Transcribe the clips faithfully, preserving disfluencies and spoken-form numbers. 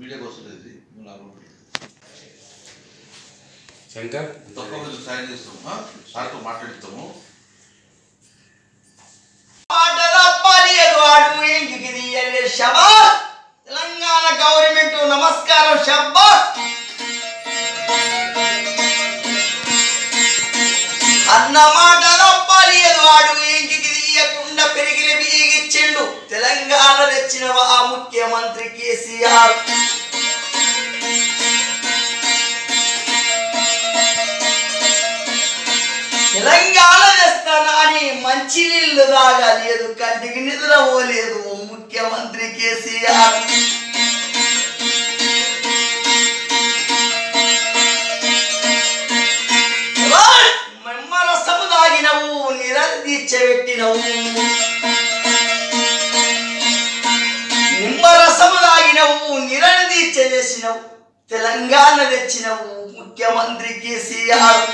Media కోసం ఇది శంకర్ తక్కువ కొంచెం సాయం చేస్తాము, సార్తో మాట్లాడిస్తాము. తెలంగాణ గవర్నమెంట్ నమస్కారం. షాబాష్. అన్న మాట తప్పాలి వాడు ఇంటికి తీయకుండా పెరిగిలి బీగిచ్చిండు. తెలంగాణ తెచ్చిన ఆ ముఖ్యమంత్రి కేసీఆర్. తెలంగాణ తెస్తానా అని మంచి నీళ్లు తాగలేదు, కంటికి నిద్ర పోలేదు ముఖ్యమంత్రి కేసీఆర్. నిమ్మరసము తాగినవు, నిరదీక్ష పెట్టినవు. నిమ్మరసము తాగినవు, నిరదీక్ష చేసినవు. తెలంగాణ తెచ్చినవు ముఖ్యమంత్రి కేసీఆర్.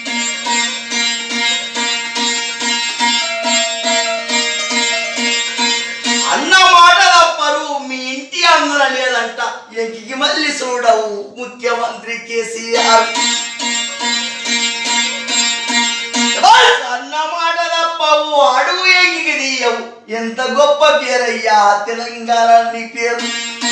అన్న మాట తప్పరు, మీ ఇంటి అందున లేదంట, ఎంకి మళ్ళీ చూడవు ముఖ్యమంత్రి కేసీఆర్. అన్న మాట తప్పవు, అడుగు ఎంకి తీయవు. ఎంత గొప్ప పేరయ్యా తెలంగాణ నీ పేరు.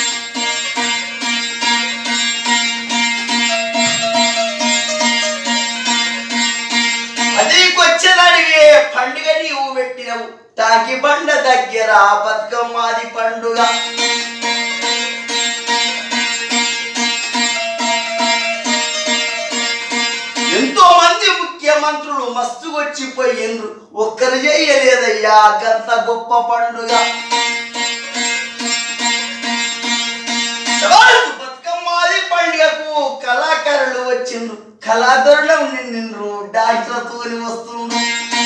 అదికొచ్చదడివే పండుగ నీవు పెట్టినవు. తాకి బండ దగ్గర బతుకమ్మాది పండుగ. ఎంతో మంది ముఖ్యమంత్రులు మస్తుకొచ్చిపోయిండ్రు, ఒక్కరు చేయలేదయ్యా గంత గొప్ప పండుగ. బతుకమ్మాది పండుగకు కళాకారులు వచ్చిండ్రు, కళాకారులు నిండ్రు, డాక్టర్తో వస్తుండ్రు.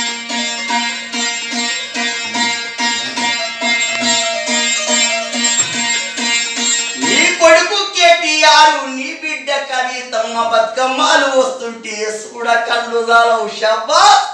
నీ బిడ్డ కవితమ్మ బతుకమ్మలు వస్తుంటే చూడ కళ్ళు జాలవు. షాబాష్.